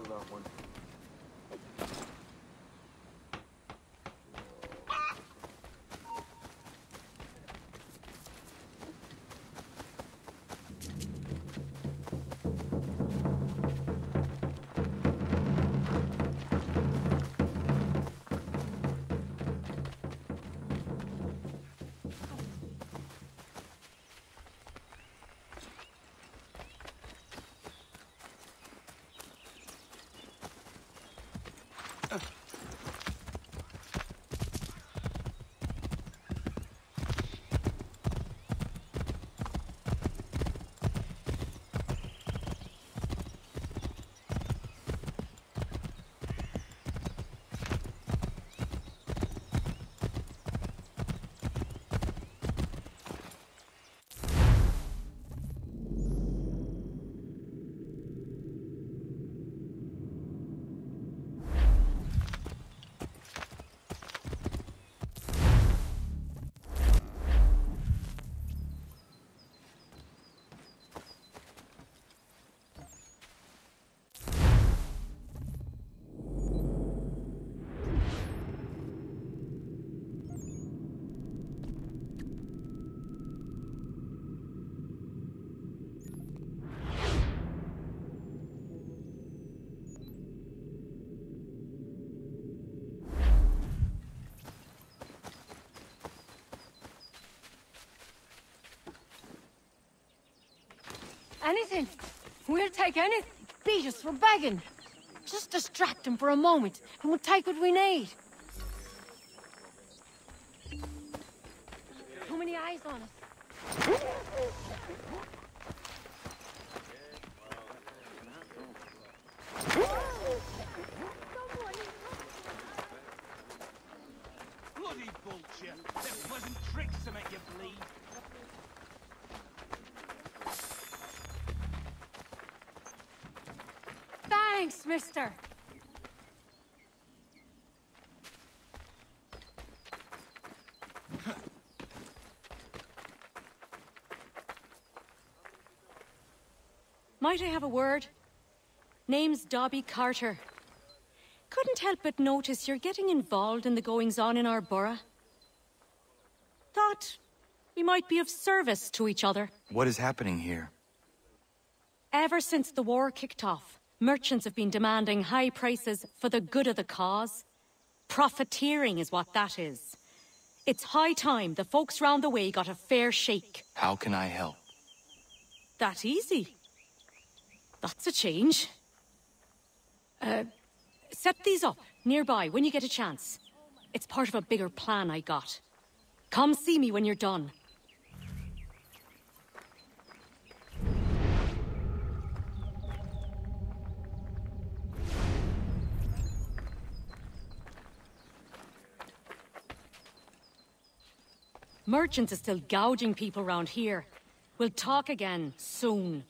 that one. Anything. We'll take anything. Beat us for begging. Just distract him for a moment, and we'll take what we need. Too many eyes on us. Bloody bullshit! They're pleasant tricks to make you bleed. Thanks, mister. Might I have a word? Name's Dobby Carter. Couldn't help but notice you're getting involved in the goings-on in our borough. Thought we might be of service to each other. What is happening here? Ever since the war kicked off, merchants have been demanding high prices for the good of the cause. Profiteering is what that is. It's high time the folks round the way got a fair shake. How can I help? That easy. That's a change. Set these up nearby when you get a chance. It's part of a bigger plan I got. Come see me when you're done. Merchants are still gouging people around here. We'll talk again soon.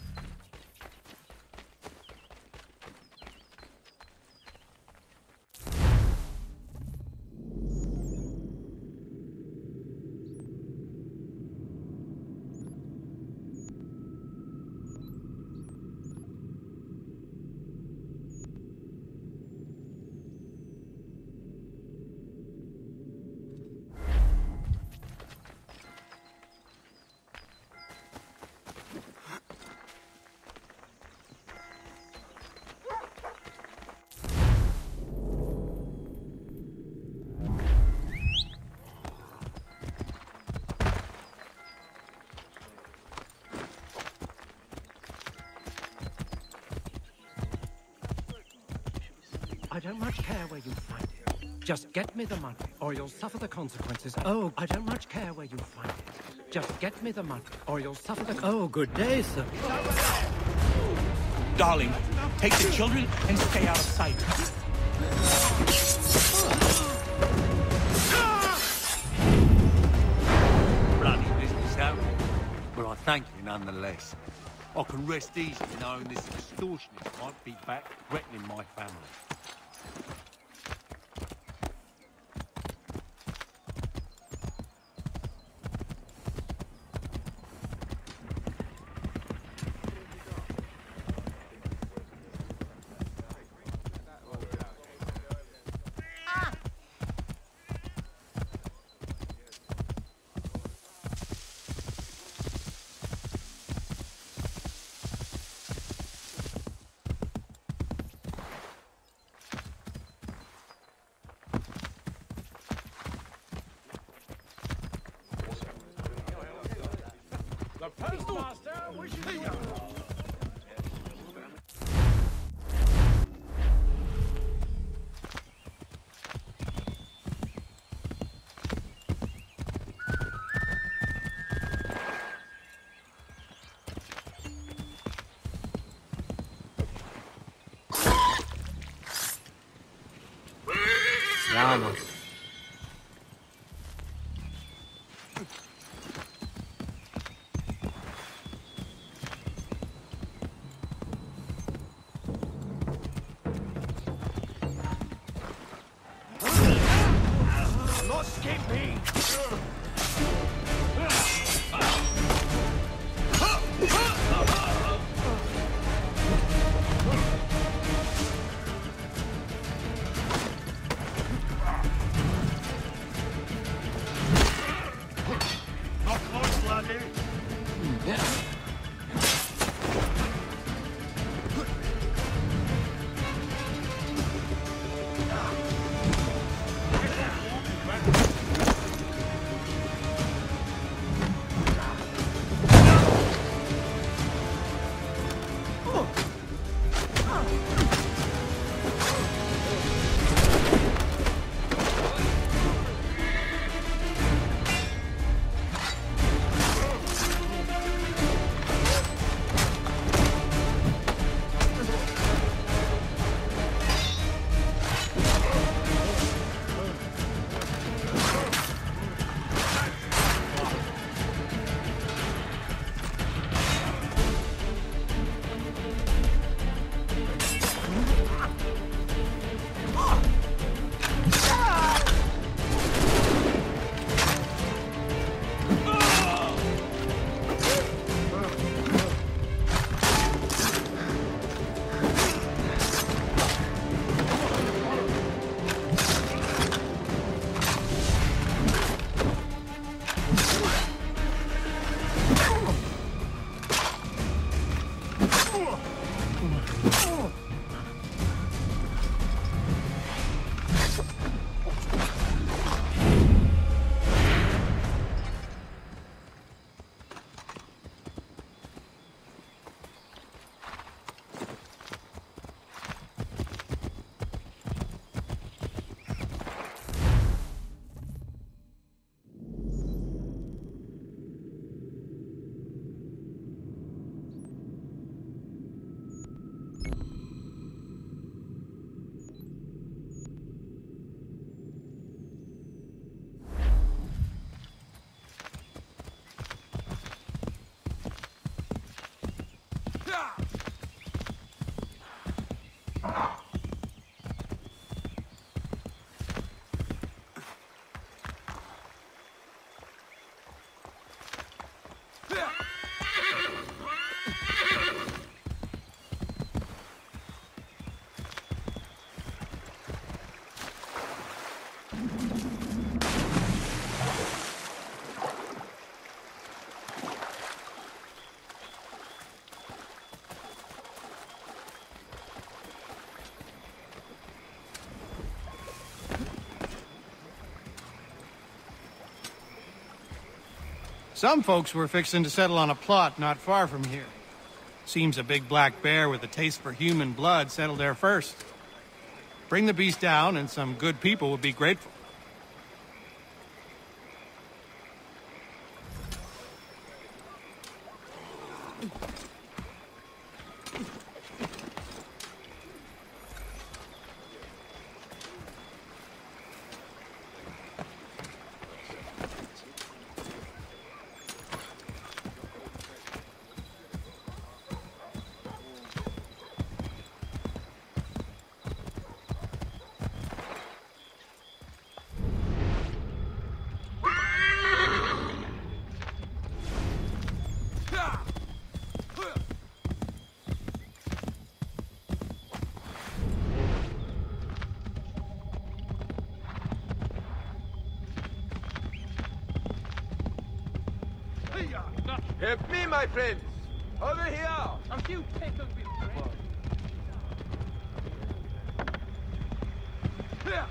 I don't much care where you find it. Just get me the money, or you'll suffer the consequences. Oh, I don't much care where you find it. Just get me the money, or you'll suffer the... Oh, good day, sir. Darling, take the children and stay out of sight. Bloody business, that one. But I thank you nonetheless. I can rest easy knowing this extortionist might be back threatening my family. Vamos. Not skip me! Not close, laddie! Some folks were fixing to settle on a plot not far from here. Seems a big black bear with a taste for human blood settled there first. Bring the beast down and some good people would be grateful. Help me, my friends! Over here! A few pickles with Here!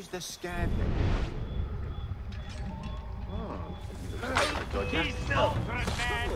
the scabbard? He's no threat, man!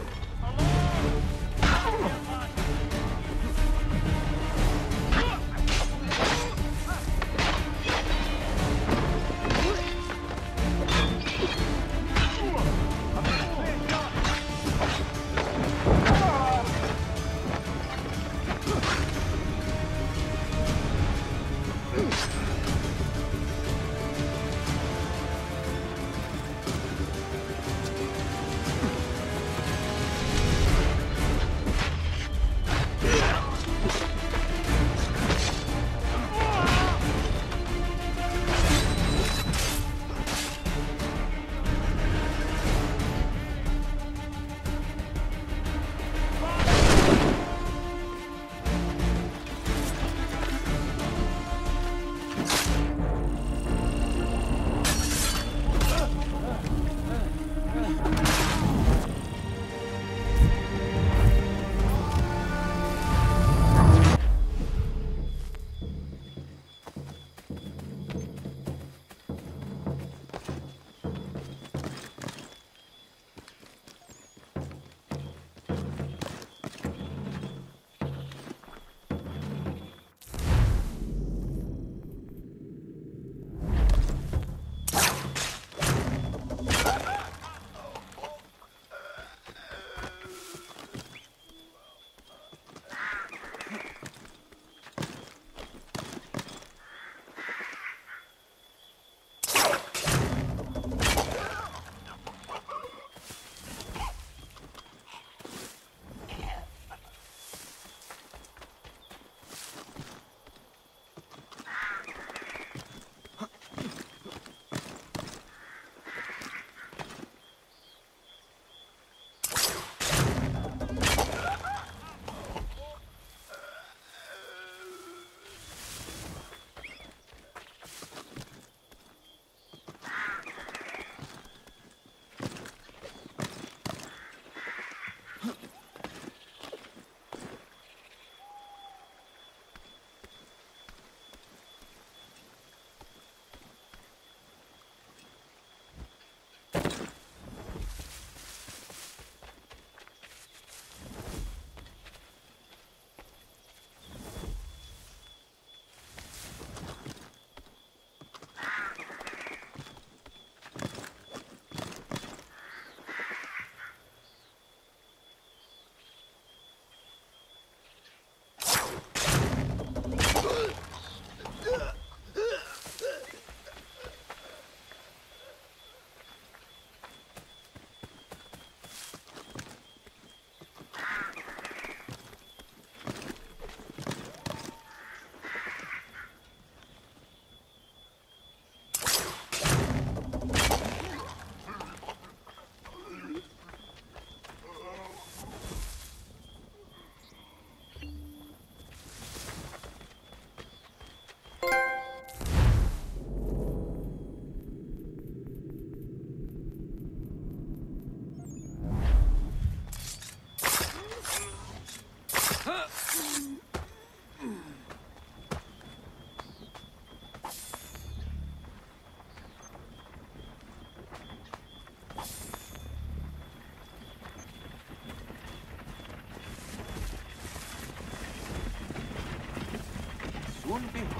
Soon behold